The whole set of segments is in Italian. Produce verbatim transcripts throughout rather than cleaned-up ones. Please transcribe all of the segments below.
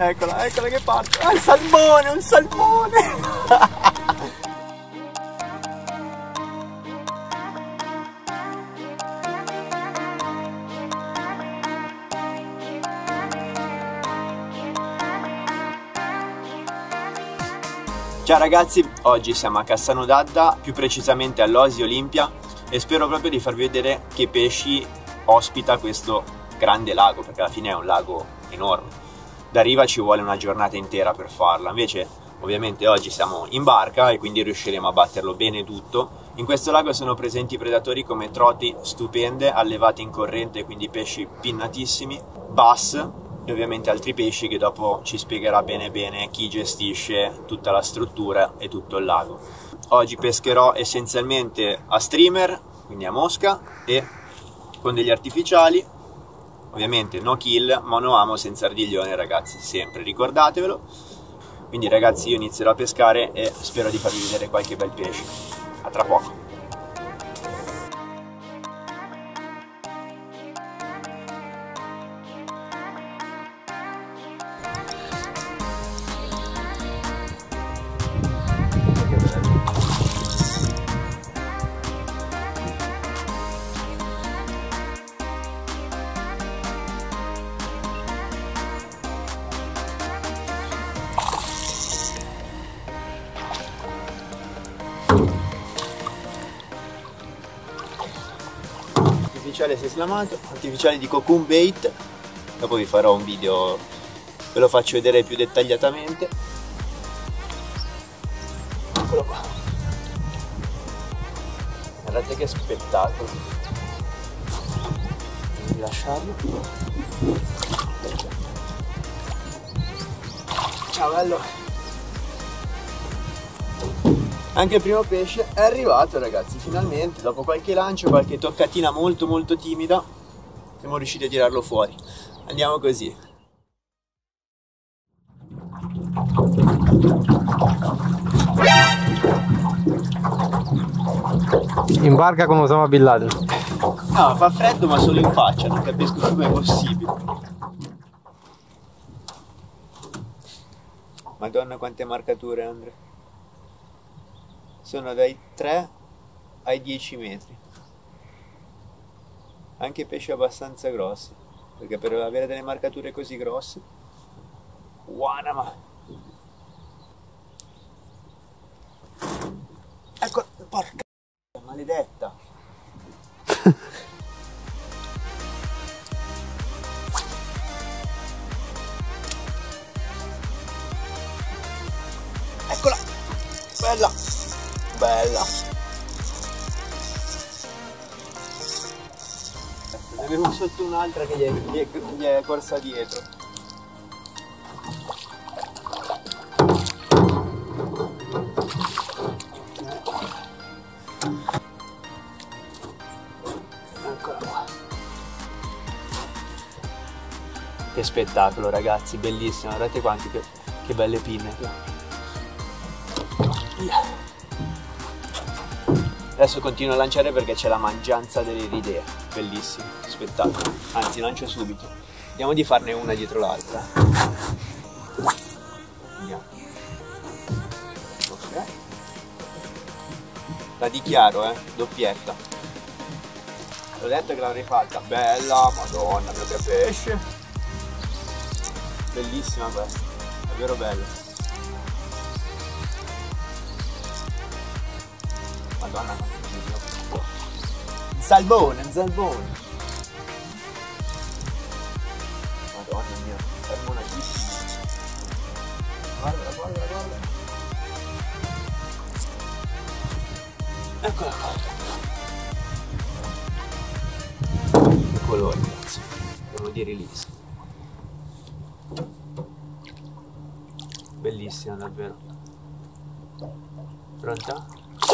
Eccola, eccola che parte. Ah, un salmone, un salmone. Ciao ragazzi, oggi siamo a Cassano d'Adda, più precisamente all'Oasi Olimpia, e spero proprio di farvi vedere che pesci ospita questo grande lago, perché alla fine è un lago enorme. Da riva ci vuole una giornata intera per farla, invece ovviamente oggi siamo in barca e quindi riusciremo a batterlo bene tutto. In questo lago sono presenti predatori come troti stupende, allevati in corrente, quindi pesci pinnatissimi, bass, e ovviamente altri pesci che dopo ci spiegherà bene bene chi gestisce tutta la struttura e tutto il lago. Oggi pescherò essenzialmente a streamer, quindi a mosca, e con degli artificiali, ovviamente no kill, mono amo senza ardiglione ragazzi, sempre, ricordatevelo. Quindi ragazzi io inizierò a pescare e spero di farvi vedere qualche bel pesce. A tra poco. Artificiale si è slamato, artificiale di cocoon bait, dopo vi farò un video, ve lo faccio vedere più dettagliatamente. Eccolo qua, guardate che spettacolo, devi lasciarlo. Ciao bello. Anche il primo pesce è arrivato ragazzi, finalmente, dopo qualche lancio, qualche toccatina molto molto timida, siamo riusciti a tirarlo fuori. Andiamo così. In barca come Osama Bin Laden. No, fa freddo ma solo in faccia, non capisco come è possibile. Madonna quante marcature Andre. Sono dai tre ai dieci metri. Anche pesci abbastanza grossi, perché per avere delle marcature così grosse. Guanama. Ecco, porca maledetta. Eccola. Bella. Bella. Ne avevo sotto un'altra che gli è, gli, è, gli è corsa dietro. Eccola qua. Che spettacolo ragazzi, bellissimo, guardate quanti che, che belle pinne che ho. Yeah. Adesso continuo a lanciare perché c'è la mangianza delle iridee, bellissimo, spettacolo, anzi lancio subito, vediamo di farne una dietro l'altra. Andiamo. Ok. La dichiaro, eh, doppietta. L'ho detto che l'avrei fatta, bella, madonna mia che pesce, bellissima questa, davvero bella. Madonna, un salmone, un salmone. Madonna mia, salmonatissimo. Guarda, guarda, guarda. Eccola qua. Che colore, ragazzi. Devo dire liso. Bellissima davvero. Pronta?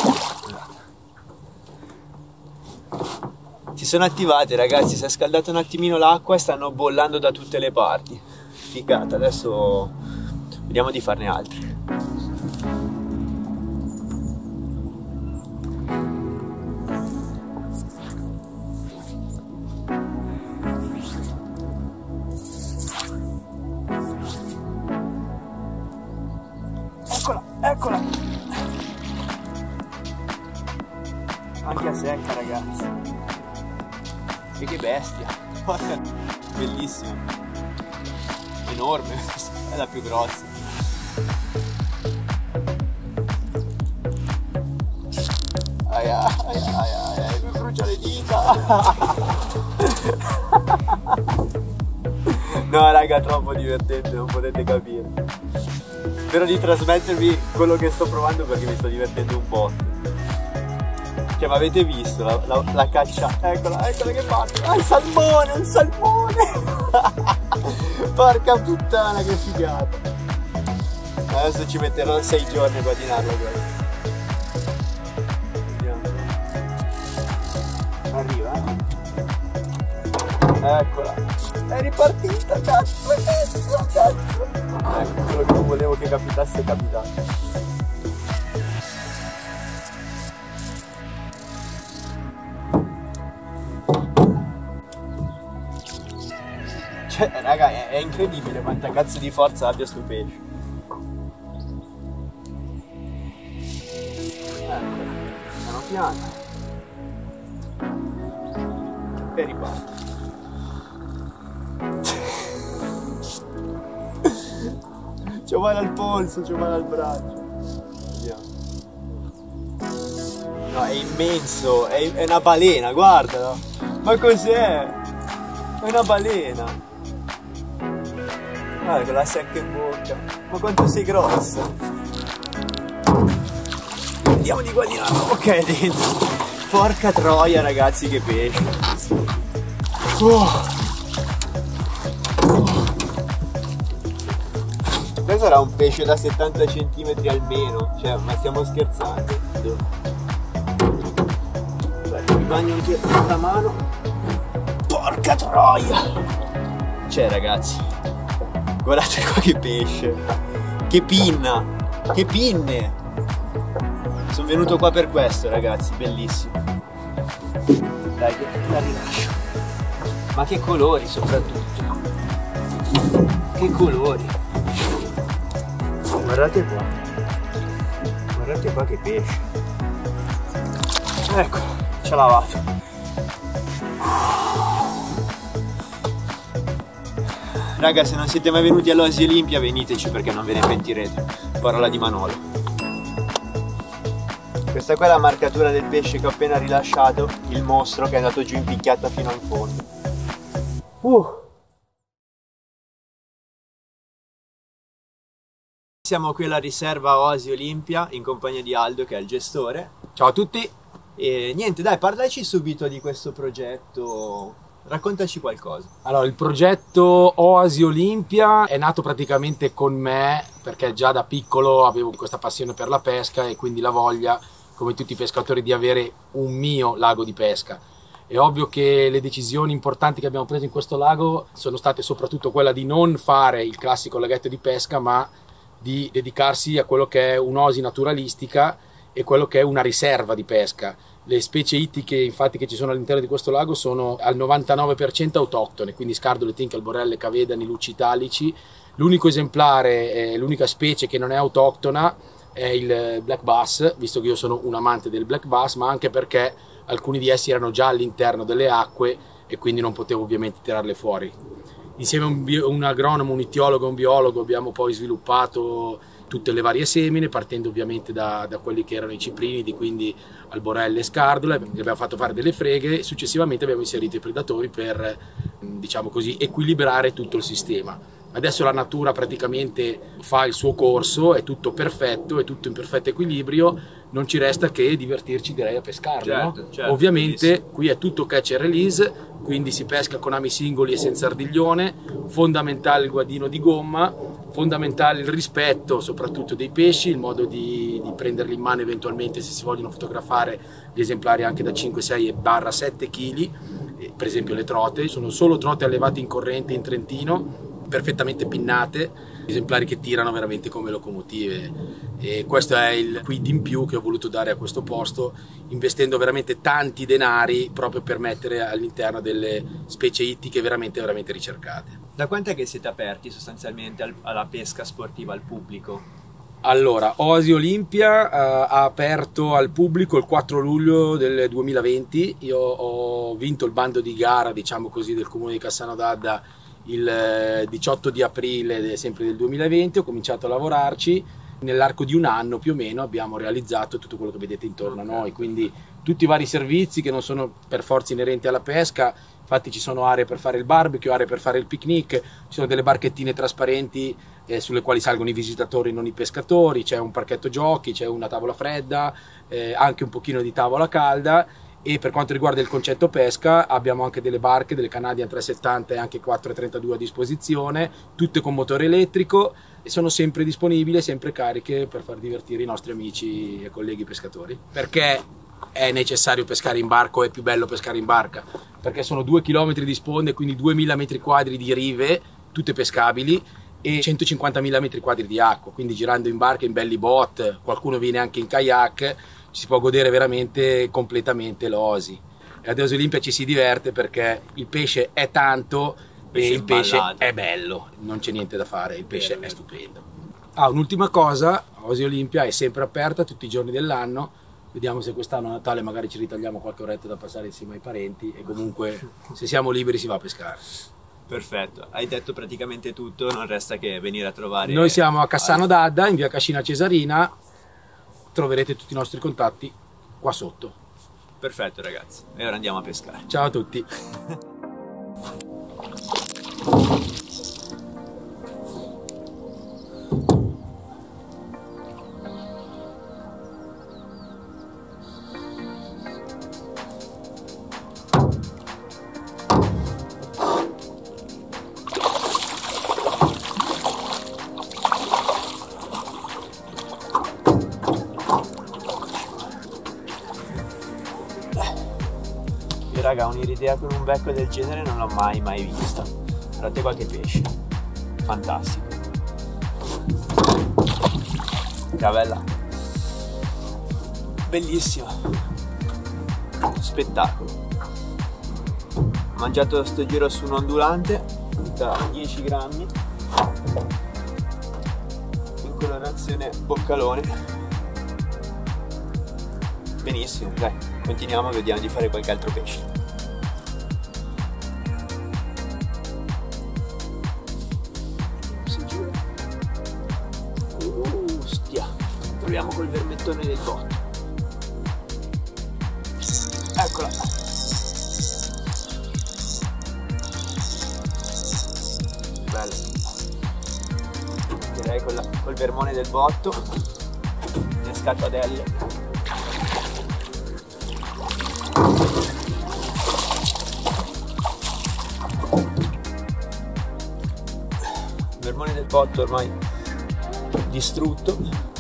Si sono attivate ragazzi, si è scaldata un attimino l'acqua e stanno bollando da tutte le parti. Figata, adesso vediamo di farne altri. anche a secca, ragazzi. E che bestia. Bellissima. Enorme. È la più grossa. Aia, aia, aia, aia, mi brucia le dita. No raga, troppo divertente, non potete capire. Spero di trasmettervi quello che sto provando perché mi sto divertendo un po'. Cioè, ma avete visto la, la, la caccia? Eccola, eccola che parte. Ah, il salmone, un salmone. Porca puttana, che figata. Adesso ci metterò sei giorni a guadagnarlo, guarda. Vediamo. Arriva, eh? Eccola. È ripartita, cazzo, cazzo, cazzo. Ecco, quello che non volevo che capitasse è capitato. Cioè, raga, è, è incredibile quanta cazzo di forza abbia sto pesce. Ecco, piano piano. E riparte. C'ho male al polso, c'ho male al braccio. Vediamo. No, è immenso, è, è una balena, guardalo. Ma cos'è? È una balena. Guarda con la secca in bocca. Ma quanto sei grossa. Andiamo di qua di là. Ok, dentro. Porca troia, ragazzi, che pesce. Oh. Questo era un pesce da settanta centimetri almeno. Cioè, ma stiamo scherzando. Dai, mi bagno anche la mano. Porca troia. Cioè, ragazzi, guardate qua che pesce. Che pinna. Che pinne. Sono venuto qua per questo, ragazzi, bellissimo. Dai, che la rilascio. Ma che colori soprattutto. Che colori. Guardate qua. Guardate qua che pesce. Ecco, ci ha lavato. Raga, se non siete mai venuti all'Oasi Olimpia, veniteci perché non ve ne pentirete. Parola di Manolo. Questa qua è la marcatura del pesce che ho appena rilasciato, il mostro che è andato giù in picchiata fino al fondo. Uh. Siamo qui alla riserva Oasi Olimpia in compagnia di Aldo, che è il gestore. Ciao a tutti. E niente, dai, parlaci subito di questo progetto. Raccontaci qualcosa. Allora, il progetto Oasi Olimpia è nato praticamente con me perché già da piccolo avevo questa passione per la pesca e quindi la voglia, come tutti i pescatori, di avere un mio lago di pesca. È ovvio che le decisioni importanti che abbiamo preso in questo lago sono state soprattutto quella di non fare il classico laghetto di pesca, ma di dedicarsi a quello che è un'oasi naturalistica e quello che è una riserva di pesca. Le specie ittiche infatti che ci sono all'interno di questo lago sono al novantanove per cento autoctone, quindi scardole, tinche, alborelle, cavedani, lucci italici. L'unico esemplare, eh, l'unica specie che non è autoctona è il black bass, visto che io sono un amante del black bass, ma anche perché alcuni di essi erano già all'interno delle acque e quindi non potevo ovviamente tirarle fuori. Insieme a un, bio, un agronomo, un ittiologo e un biologo abbiamo poi sviluppato tutte le varie semine, partendo ovviamente da, da quelli che erano i ciprinidi, quindi alborelle e scardole. Abbiamo fatto fare delle freghe e successivamente abbiamo inserito i predatori per, diciamo così, equilibrare tutto il sistema. Adesso la natura praticamente fa il suo corso, è tutto perfetto, è tutto in perfetto equilibrio, non ci resta che divertirci, direi, a pescarlo. Certo, no? Certo, ovviamente bellissimo. Qui è tutto catch and release, quindi si pesca con ami singoli e senza ardiglione, fondamentale il guadino di gomma, fondamentale il rispetto soprattutto dei pesci, il modo di, di prenderli in mano eventualmente se si vogliono fotografare gli esemplari anche da cinque, sei e sette chili, per esempio le trote, sono solo trote allevate in corrente in Trentino, perfettamente pinnate, esemplari che tirano veramente come locomotive, e questo è il quid in più che ho voluto dare a questo posto, investendo veramente tanti denari proprio per mettere all'interno delle specie ittiche veramente veramente ricercate. Da quant'è che siete aperti sostanzialmente al, alla pesca sportiva al pubblico? Allora, Oasi Olimpia uh, ha aperto al pubblico il quattro luglio del duemilaventi. Io ho vinto il bando di gara, diciamo così, del comune di Cassano d'Adda il diciotto di aprile sempre del duemilaventi. Ho cominciato a lavorarci. Nell'arco di un anno più o meno abbiamo realizzato tutto quello che vedete intorno a noi, quindi tutti i vari servizi che non sono per forza inerenti alla pesca. Infatti ci sono aree per fare il barbecue, aree per fare il picnic, ci sono delle barchettine trasparenti eh, sulle quali salgono i visitatori, non i pescatori, c'è un parchetto giochi, c'è una tavola fredda, eh, anche un pochino di tavola calda. E per quanto riguarda il concetto pesca abbiamo anche delle barche, delle Canadian trecentosettanta e anche quattrocentotrentadue a disposizione, tutte con motore elettrico, e sono sempre disponibili, sempre cariche per far divertire i nostri amici e colleghi pescatori. Perché è necessario pescare in barco, è più bello pescare in barca? Perché sono due chilometri di sponde, quindi duemila metri quadri di rive, tutte pescabili, e centocinquantamila metri quadri di acqua, quindi girando in barca, in belli boat, qualcuno viene anche in kayak, ci si può godere veramente completamente l'Oasi. E ad Oasi Olimpia ci si diverte perché il pesce è tanto e il pesce è bello, non c'è niente da fare, il pesce è stupendo. Ah, un'ultima cosa, Oasi Olimpia è sempre aperta tutti i giorni dell'anno. Vediamo se quest'anno a Natale magari ci ritagliamo qualche oretta da passare insieme ai parenti, e comunque se siamo liberi si va a pescare. Perfetto, hai detto praticamente tutto, non resta che venire a trovare... Noi siamo a Cassano d'Adda, in via Cascina Cesarina, troverete tutti i nostri contatti qua sotto. Perfetto ragazzi, e ora andiamo a pescare. Ciao a tutti. Raga, un'iridea con un becco del genere non l'ho mai mai vista. Guardate qualche pesce, fantastico. Cavella, bellissima, spettacolo. Ho mangiato sto giro su un ondulante da dieci grammi in colorazione boccalone. Benissimo, dai, continuiamo, vediamo di fare qualche altro pesce. Proviamo col vermettone del botto. Eccola. Bella. Direi con la, col vermone del botto. Le scatadelle. Vermone del botto ormai distrutto.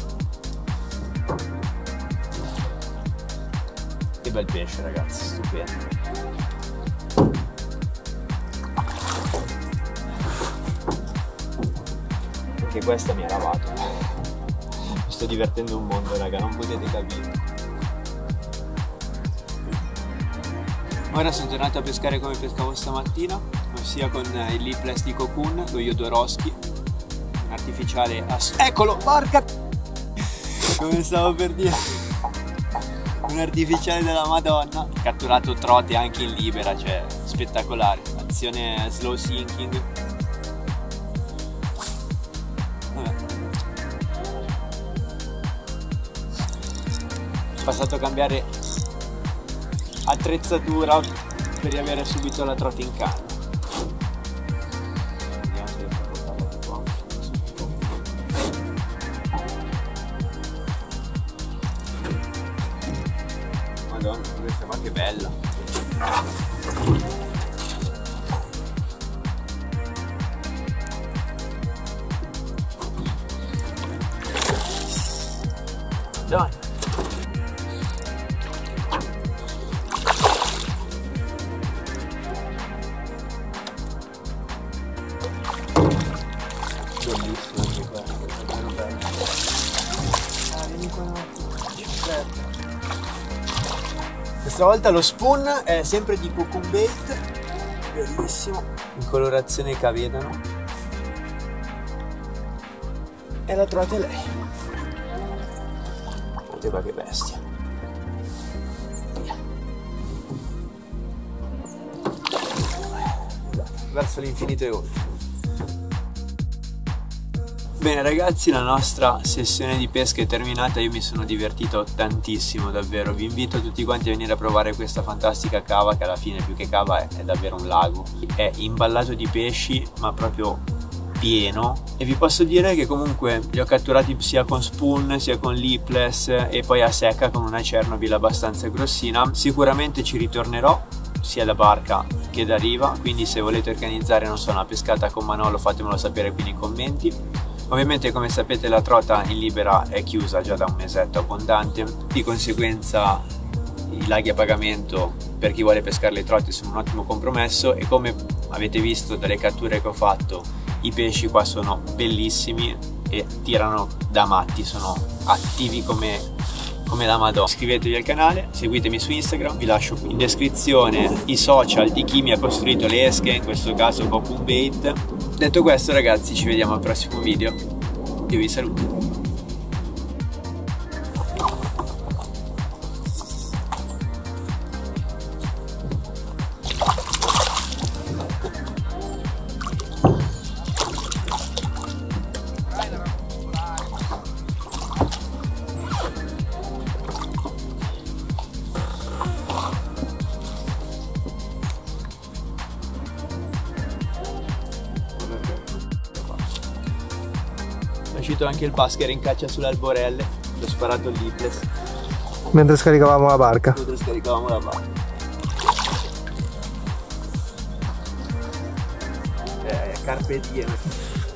Che bel pesce ragazzi, stupendo. Anche questa mi ha lavato. Mi sto divertendo un mondo raga, non potete capire. Ora sono tornato a pescare come pescavo stamattina, ossia con il Lipless di Cocoon, lo Jodorowsky, un artificiale ass... Eccolo, porca! Come stavo per dire. Un artificiale della Madonna, catturato trote anche in libera, cioè spettacolare, azione slow sinking. Vabbè. Ho passato a cambiare attrezzatura per riavere subito la trota in canna. Vediamo se riesco a portarla di qua. Madonna, questa ma che bella. Dai. Bellissimo anche questo, davvero bello. Ah, vieni qua un attimo. Questa volta lo spoon è sempre di Cocoon Bait, bellissimo, in colorazione cavedano. E la trovate lei. Guardate qua che bestia. Via. Verso l'infinito e oltre. Bene ragazzi, la nostra sessione di pesca è terminata, io mi sono divertito tantissimo davvero, vi invito tutti quanti a venire a provare questa fantastica cava che alla fine più che cava è, è davvero un lago, è imballato di pesci ma proprio pieno e vi posso dire che comunque li ho catturati sia con spoon sia con lipless e poi a secca con una Chernobyl abbastanza grossina. Sicuramente ci ritornerò sia da barca che da riva, quindi se volete organizzare non so una pescata con Manolo fatemelo sapere qui nei commenti. Ovviamente come sapete la trota in libera è chiusa già da un mesetto abbondante, di conseguenza i laghi a pagamento per chi vuole pescare le trote sono un ottimo compromesso e come avete visto dalle catture che ho fatto i pesci qua sono bellissimi e tirano da matti, sono attivi come, come la Madonna. Iscrivetevi al canale, seguitemi su Instagram, vi lascio in descrizione i social di chi mi ha costruito le esche, in questo caso Popun Bait. Detto questo ragazzi, ci vediamo al prossimo video, io vi saluto. È uscito anche il basker in caccia sulle alborelle, l'ho sparato il lipless mentre scaricavamo la barca. mentre scaricavamo la barca. Eh, carpe diem.